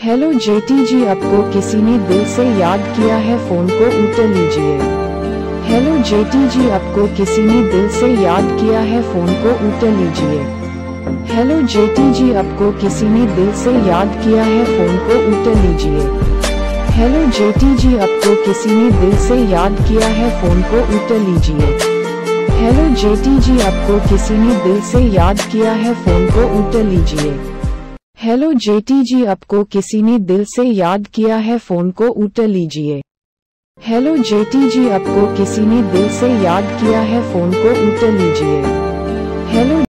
Hello jetty जी, आपको किसी ने दिल से याद किया है, फोन को उठा लीजिए। हेलो जेटी जी, आपको किसी ने दिल से याद किया है, फोन को उठा लीजिए। हेलो जेटी जी, आपको किसी ने दिल से याद किया है, फोन को उठा लीजिए। हेलो जेटी जी, आपको किसी ने दिल से याद किया है, फोन को उठा लीजिए। हेलो जेटी जी, आपको किसी ने दिल से याद किया है, फोन को उठा लीजिए। हेलो जेटी जी, आपको किसी ने दिल से याद किया है, फोन को उठा लीजिए। हेलो जेटी जी, आपको किसी ने दिल से याद किया है, फोन को उठा लीजिए। हेलो